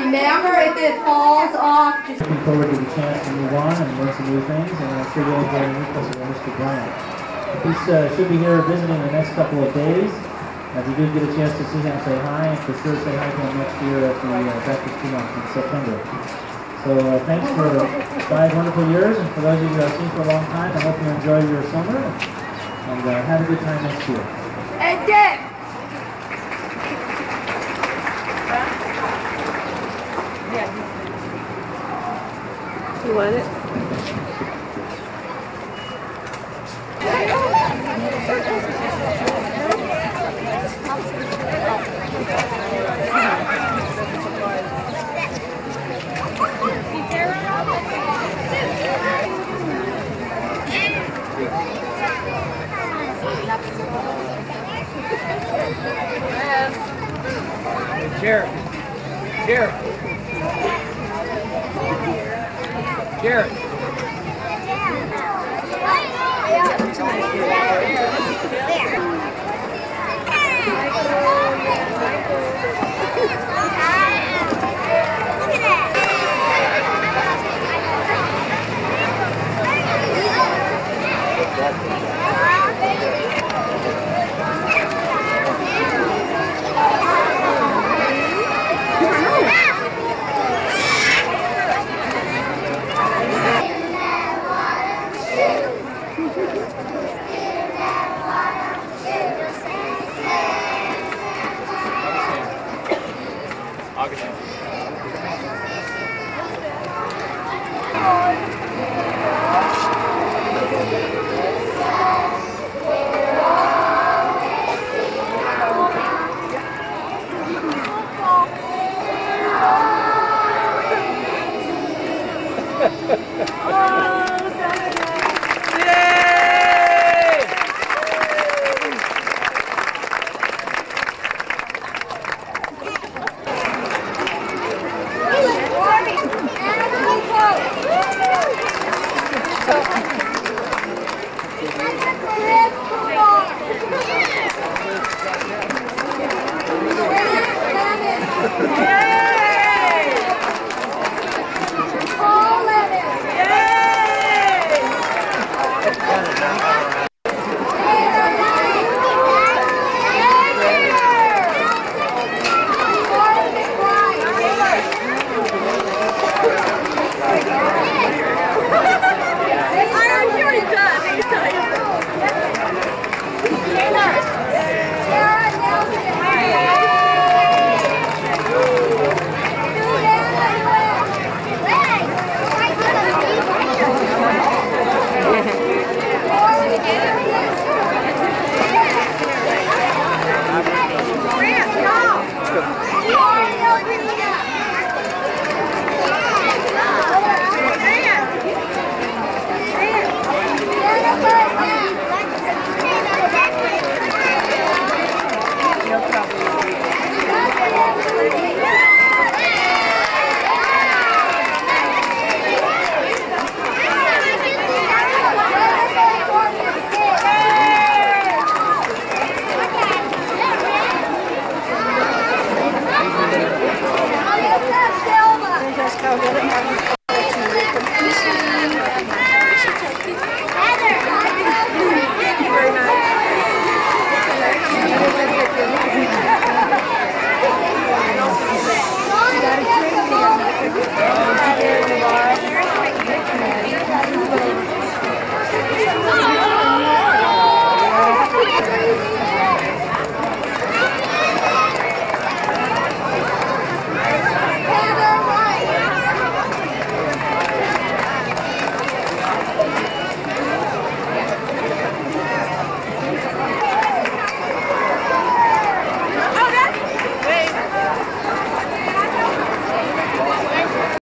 Remember, if it falls off, just... Looking forward to the chance to move on and learn some new things, and I'm sure you'll enjoy the Nicholas and Mr. Bryant. He should be here visiting the next couple of days. If you do get a chance to see him, say hi, and for sure say hi to him next year at the Breakfast Month in September. So thanks for 5 wonderful years, and for those of you that I've seen for a long time, I hope you enjoy your summer, and have a good time next year. Hey, Dick! You want it? Jared. Jared. Jared. Silva!